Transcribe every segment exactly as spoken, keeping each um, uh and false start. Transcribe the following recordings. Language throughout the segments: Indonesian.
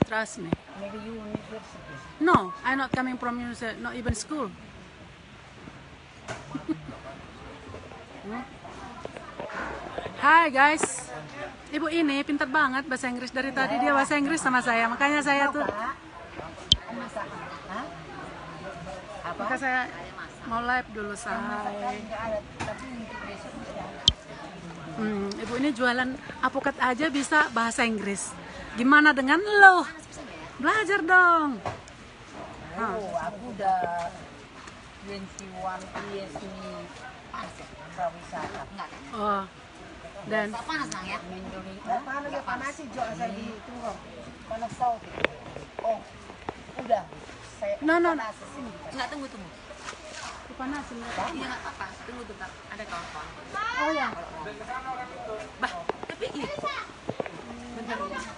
Trust me. Maybe university. No, I'm not coming from university, not even school. Hmm? Hai guys, ibu ini pintar banget bahasa Inggris. Dari tadi dia bahasa Inggris sama saya, makanya saya tuh maka saya mau live dulu say. Hmm, ibu ini jualan apokat aja bisa bahasa Inggris. Gimana dengan lo? Belajar dong. Oh, aku udah dua puluh satu years nih prawisata. Oh. Dan panas nang ya? Panas ya, panas sih Jo asal di tunggu. Panas tau. Oh, udah. Saya No, no. panas sini. Enggak, tunggu tunggu. Dipanasin nggak? Iya enggak apa-apa. Tunggu bentar. Ada kawan-kawan. Oh ya. Bah, tapi ini. Bentar.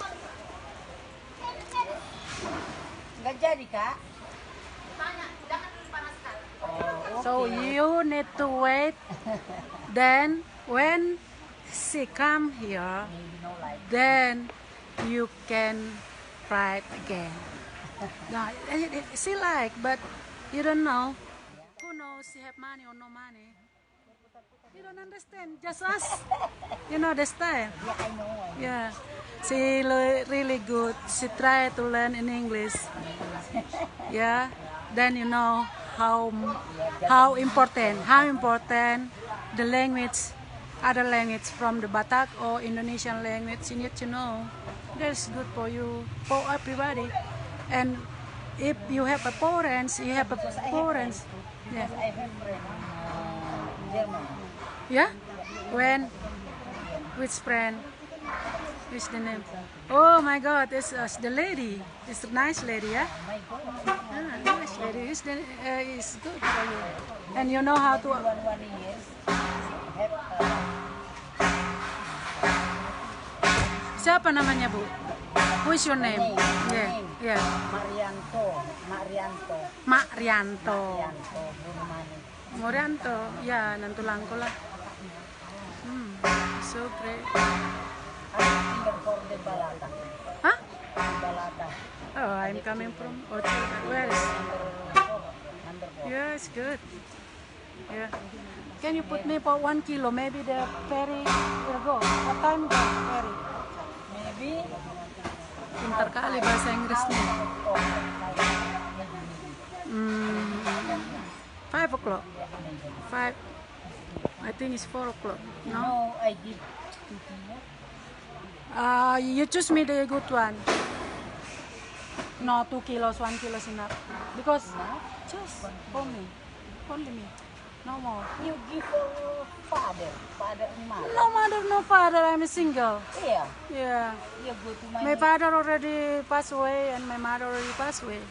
Nggak jadi, Kak. Tanya, jangan dipanaskan. Oh, So you need to wait. Then when she come here, maybe no light. then you can write again. No, it- it- she like, but you don't know. Who knows she have money or no money? You don't understand. Just us. You know the style. Yeah, I know. Yeah, she le- really good. She try to learn in English. Yeah, then you know how how important how important the language, other language from the Batak or Indonesian language. You need to know. That's good for you, for everybody. And if you have a parents, you have a parents. Yeah, I have friend in German. yeah. When which friend? What's the name? Oh my God, it's uh, the lady. It's a nice lady, yeah. My God, Ah, nice lady. It's, the, uh, it's good for you. And you know how to. one one years have uh, Siapa namanya Bu? Who is your name? Name, Yeah, name. yeah. Marianto, Marianto, Mak Rianto. Marianto, Burmani. Morianto, ya Nantulangko lah. Hmm, so great. I'm singer for the Balata. Huh? Balata. Oh, I'm coming from Orchard. Where is? Number four. Number four. Yeah, it's good. Yeah. Can you put me for one kilo? Maybe the ferry will go. What time the ferry? Maybe Pintar kali bahasa Inggrisnya. oh, Hmm, five o'clock. Five. I think it's four o'clock. No. no, I give two kilo. Uh, you choose me the good one. No, two kilos, one kilo is enough. Because just for me, only me, no more. You give for father, father and mother. No mother, no father. I'm single. Yeah, Yeah, you go to my, my father already passed away and my mother already passed away.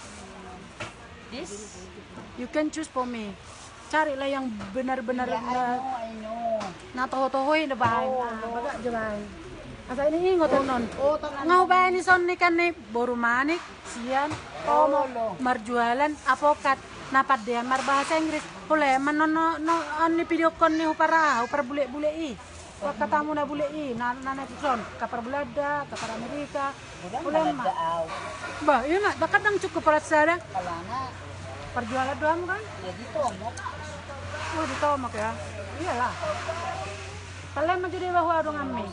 this. You can choose for me. Carilah yang benar-benar Yeah, I na know, I know. na toho-tohoy na bahay. Oh, Ah, no. baga jabay. Asa ini ingot non. Oh, tanan. Ngau bahay ni son ni kan ni borumanik, sian, Oh, omo, lo. marjualan, apokat, napad dia mar bahasa Inggris. Pule man no no no an ni video kon ni upara, upar bule-bule i. Wag katamu na bule i, na na na son, kapar Belanda, kapar Amerika. Udah Pule ma. malagaaw. Ba, yun na, bakat ang cukup para sada. Kalana, Perjualan doang kan? ya gitu omok. Oh, ditomak ya. Iyalah. Kalian mau jadi bahwa dong ami.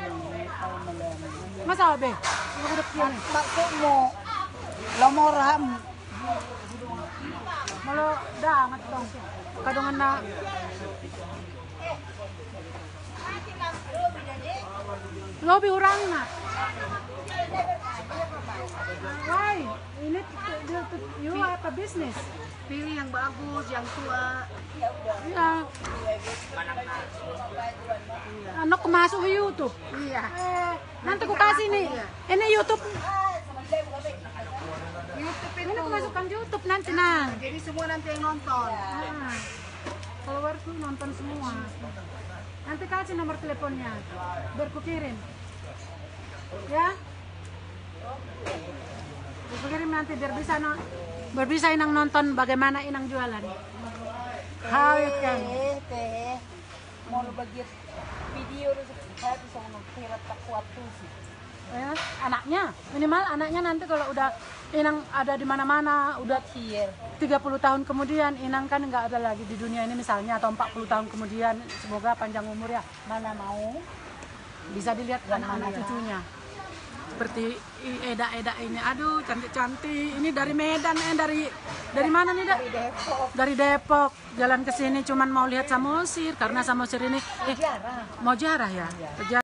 Masa abe? Aku udah kian. Bakso mo, lamorham. Malo daangat dong. Kadungan na. Lobi urang na. Why? Ini you have a business. Pilih yang bagus, yang tua. Ya. Anak masuk ke YouTube. Iya. Eh, nanti aku kasih nih. Ini YouTube. YouTube Ini itu. aku masukkan YouTube nanti nang. Jadi semua nanti yang nonton. Ah, followersku nonton semua. Nanti kasih nomor teleponnya, biar ku kirim. Ya? Ku kirim nanti biar bisa no, biar bisa inang nonton bagaimana inang jualan. How you can? Eh, teh, mau lu bagi video lu saya bisa ngomong kira tak kuat tuh sih. ya, anaknya minimal anaknya nanti kalau udah Inang ada di mana-mana udah tiga puluh tahun kemudian Inang kan nggak ada lagi di dunia ini misalnya, atau empat puluh tahun kemudian, semoga panjang umur ya, mana mau bisa dilihat anak-anak cucunya seperti Eda-Eda ini, aduh cantik-cantik, ini dari Medan, eh dari dari mana nih Dak? Dari Depok. Dari Depok, jalan ke sini cuman mau lihat Samosir karena Samosir ini eh Jarang. mau jarah ya.